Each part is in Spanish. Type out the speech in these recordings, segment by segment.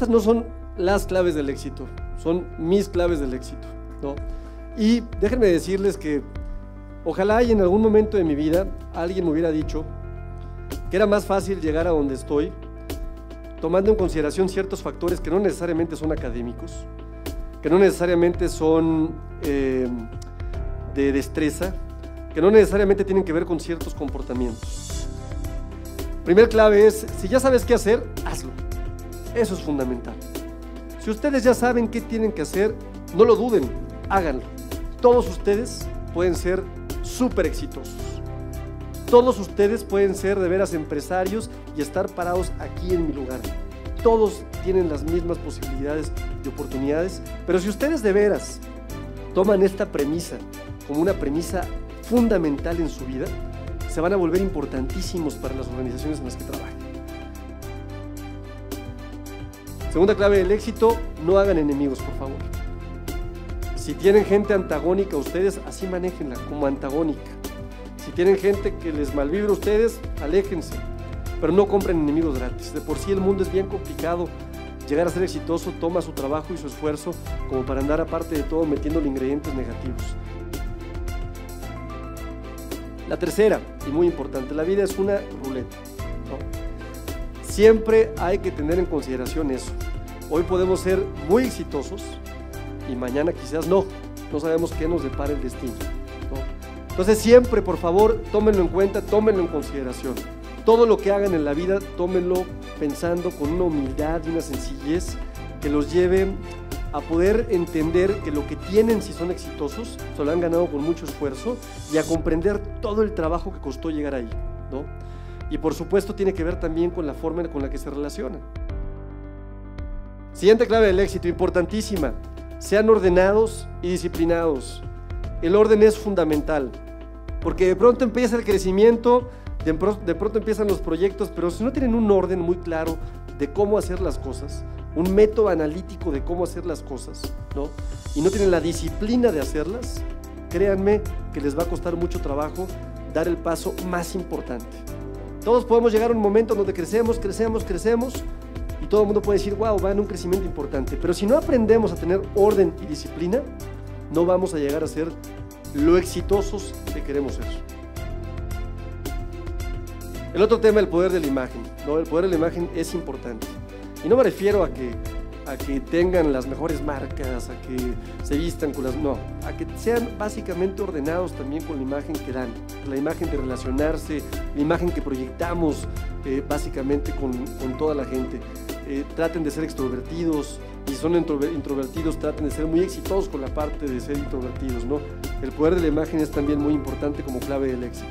estas no son las claves del éxito, son mis claves del éxito, ¿no? Y déjenme decirles que ojalá y en algún momento de mi vida alguien me hubiera dicho que era más fácil llegar a donde estoy tomando en consideración ciertos factores que no necesariamente son académicos, que no necesariamente son de destreza, que no necesariamente tienen que ver con ciertos comportamientos. Primer clave es, si ya sabes qué hacer, hazlo. Eso es fundamental. Si ustedes ya saben qué tienen que hacer, no lo duden, háganlo. Todos ustedes pueden ser súper exitosos. Todos ustedes pueden ser de veras empresarios y estar parados aquí en mi lugar. Todos tienen las mismas posibilidades y oportunidades, pero si ustedes de veras toman esta premisa como una premisa fundamental en su vida, se van a volver importantísimos para las organizaciones en las que trabajen. Segunda clave del éxito, no hagan enemigos, por favor. Si tienen gente antagónica a ustedes, así manéjenla, como antagónica. Si tienen gente que les malvibra a ustedes, aléjense, pero no compren enemigos gratis. De por sí el mundo es bien complicado. Llegar a ser exitoso toma su trabajo y su esfuerzo como para andar aparte de todo metiéndole ingredientes negativos. La tercera, y muy importante, la vida es una ruleta, ¿no? Siempre hay que tener en consideración eso. Hoy podemos ser muy exitosos y mañana quizás no sabemos qué nos depara el destino, ¿no? Entonces siempre, por favor, tómenlo en cuenta, tómenlo en consideración. Todo lo que hagan en la vida, tómenlo pensando con una humildad y una sencillez que los lleve a poder entender que lo que tienen si son exitosos, se lo han ganado con mucho esfuerzo y a comprender todo el trabajo que costó llegar ahí, ¿no? Y por supuesto tiene que ver también con la forma con la que se relacionan. Siguiente clave del éxito, importantísima, sean ordenados y disciplinados. El orden es fundamental, porque de pronto empieza el crecimiento, de pronto empiezan los proyectos, pero si no tienen un orden muy claro de cómo hacer las cosas, un método analítico de cómo hacer las cosas, ¿no? Y no tienen la disciplina de hacerlas, créanme que les va a costar mucho trabajo dar el paso más importante. Todos podemos llegar a un momento donde crecemos y todo el mundo puede decir, wow, va en un crecimiento importante, pero si no aprendemos a tener orden y disciplina, no vamos a llegar a ser lo exitosos que queremos ser. El otro tema, el poder de la imagen, ¿no? El poder de la imagen es importante. Y no me refiero a que tengan las mejores marcas, a que se vistan con las... No, a que sean básicamente ordenados también con la imagen que dan, la imagen de relacionarse, la imagen que proyectamos básicamente con toda la gente. Traten de ser extrovertidos, y si son introvertidos, traten de ser muy exitosos con la parte de ser introvertidos, ¿no? El poder de la imagen es también muy importante como clave del éxito.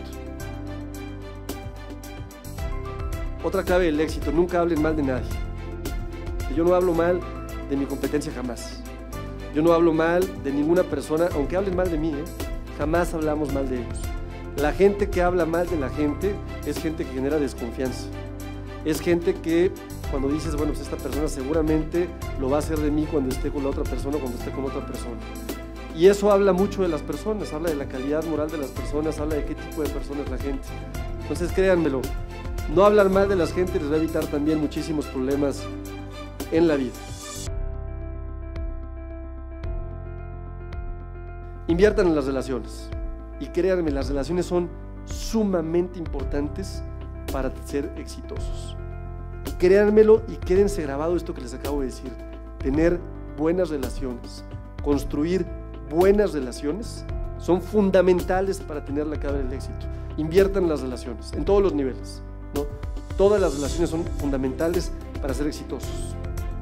Otra clave del éxito, nunca hablen mal de nadie. Yo no hablo mal de mi competencia jamás. Yo no hablo mal de ninguna persona, aunque hablen mal de mí, jamás hablamos mal de ellos. La gente que habla mal de la gente es gente que genera desconfianza. Es gente que cuando dices, bueno, pues esta persona seguramente lo va a hacer de mí cuando esté con la otra persona o cuando esté con otra persona. Y eso habla mucho de las personas, habla de la calidad moral de las personas, habla de qué tipo de persona es la gente. Entonces créanmelo, no hablar mal de las gentes les va a evitar también muchísimos problemas en la vida. Inviertan en las relaciones y créanme, las relaciones son sumamente importantes para ser exitosos. Créanmelo y quédense grabado esto que les acabo de decir. Tener buenas relaciones, construir buenas relaciones son fundamentales para tener la clave del éxito. Inviertan en las relaciones, en todos los niveles, ¿no? Todas las relaciones son fundamentales para ser exitosos.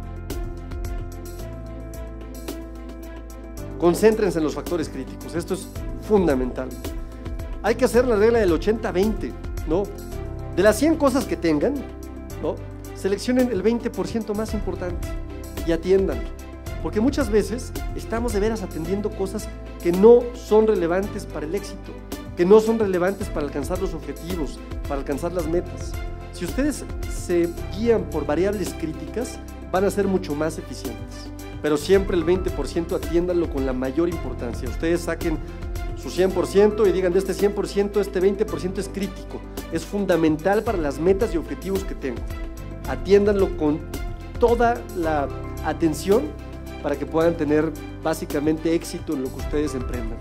Concéntrense en los factores críticos, esto es fundamental. Hay que hacer la regla del 80-20, ¿no? De las 100 cosas que tengan, ¿no? Seleccionen el 20% más importante y atiéndanlo. Porque muchas veces estamos de veras atendiendo cosas que no son relevantes para el éxito, que no son relevantes para alcanzar los objetivos, para alcanzar las metas. Si ustedes se guían por variables críticas, van a ser mucho más eficientes. Pero siempre el 20% atiéndanlo con la mayor importancia. Ustedes saquen su 100% y digan, de este 100%, este 20% es crítico, es fundamental para las metas y objetivos que tengo. Atiéndanlo con toda la atención para que puedan tener básicamente éxito en lo que ustedes emprendan.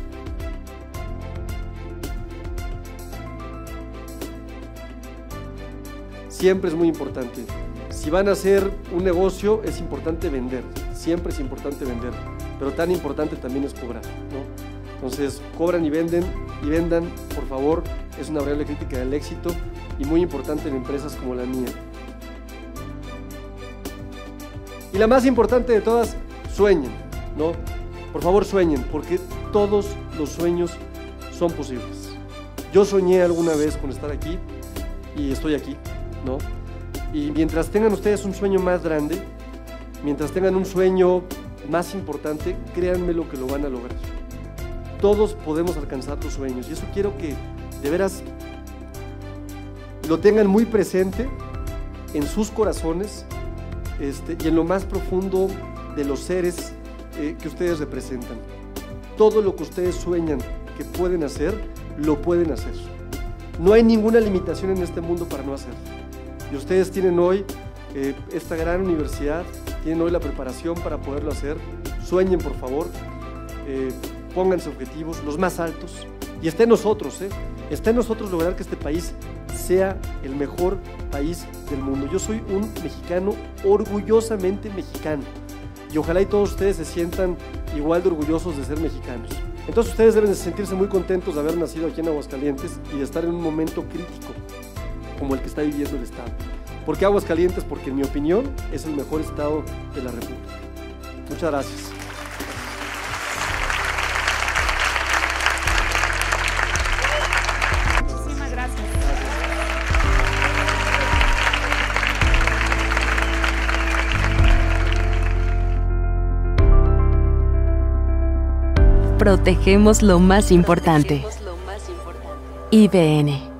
Siempre es muy importante. Si van a hacer un negocio, es importante vender. Siempre es importante vender. Pero tan importante también es cobrar, ¿no? Entonces, cobran y vendan, por favor. Es una variable crítica del éxito y muy importante en empresas como la mía. Y la más importante de todas, sueñen, ¿no? Por favor, sueñen, porque todos los sueños son posibles. Yo soñé alguna vez con estar aquí y estoy aquí, ¿no? Y mientras tengan ustedes un sueño más grande, mientras tengan un sueño más importante, créanme lo que lo van a lograr. Todos podemos alcanzar los sueños y eso quiero que de veras lo tengan muy presente en sus corazones y en lo más profundo de los seres que ustedes representan. Todo lo que ustedes sueñan que pueden hacer, lo pueden hacer. No hay ninguna limitación en este mundo para no hacerlo. Y ustedes tienen hoy esta gran universidad, tienen hoy la preparación para poderlo hacer. Sueñen, por favor, pónganse objetivos, los más altos, y está en nosotros, está en nosotros lograr que este país sea el mejor país del mundo. Yo soy un mexicano, orgullosamente mexicano, y ojalá y todos ustedes se sientan igual de orgullosos de ser mexicanos. Entonces ustedes deben de sentirse muy contentos de haber nacido aquí en Aguascalientes y de estar en un momento crítico como el que está viviendo el Estado. ¿Por qué Aguascalientes? Porque en mi opinión es el mejor estado de la República. Muchas gracias. Muchísimas gracias. Protegemos lo más importante. IBN.